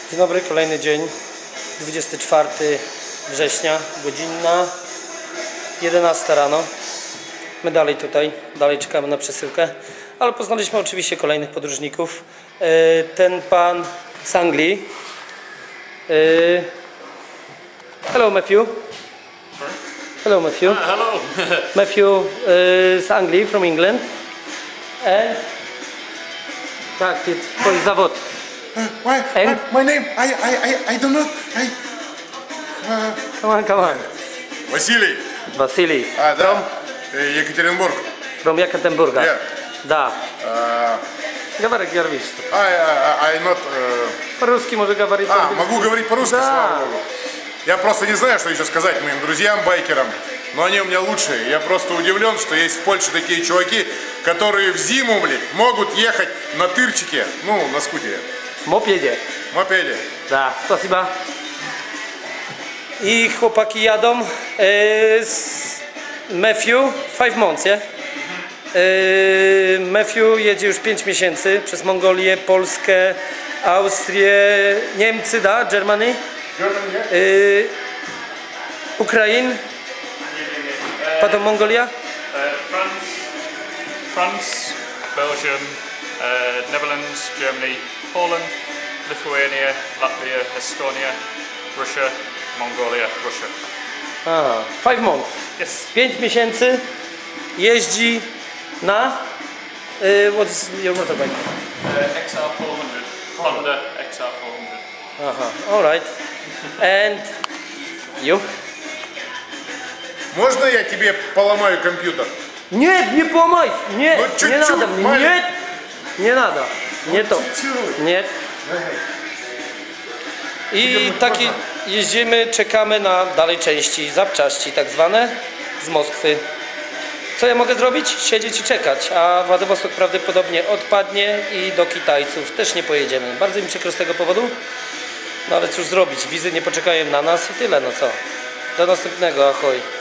Dzień dobry, kolejny dzień, 24 września, godzina 11 rano. My dalej czekamy na przesyłkę, ale poznaliśmy oczywiście kolejnych podróżników. Ten pan z Anglii. Hello Matthew. Hello Matthew. Hello. Matthew z Anglii, from England. And tak, twój zawód. My name, I don't know. Come on. Vasily. From Екатеринбург. From Екатеринбурга. Yeah. Да. Говори, говоришь. I not. По-русски может говорить. Могу говорить по-русски, Да. слава богу. Я просто не знаю, что еще сказать моим друзьям, байкерам, но они у меня лучшие. Я просто удивлен, что есть в Польше такие чуваки, которые в зиму, могут ехать на тырчике, ну, на скутере. Mopjedzie. Мопеде. Da, spasiba. I chłopaki jadą Matthew, 5 months, yeah? Matthew jedzie już 5 miesięcy przez Mongolię, Polskę, Austrię, Niemcy, da? Germany? Ukraine? Potem Mongolia? France, Belgium, Netherlands, Germany, Poland, Lithuania, Latvia, Estonia, Russia, Mongolia, Russia. Aha, 5 months. Yes. 5 miesięcy jeździ na what's your motorbike? XR400, Honda XR400. Aha, alright. And you? Можно я тебе поломаю компьютер? Нет, не поломай! Нет, Ну, не чуть-чуть, надо мне, маленький. нет! Не надо, nie to. Чуть-чуть. Nie. I taki jeździmy, czekamy na dalej części, zapczaszki tak zwane z Moskwy. Co ja mogę zrobić? Siedzieć i czekać, a Władywostok prawdopodobnie odpadnie i do Kitajców też nie pojedziemy. Bardzo mi przykro z tego powodu, no ale cóż zrobić, wizy nie poczekają na nas i tyle, no co. Do następnego, ahoj.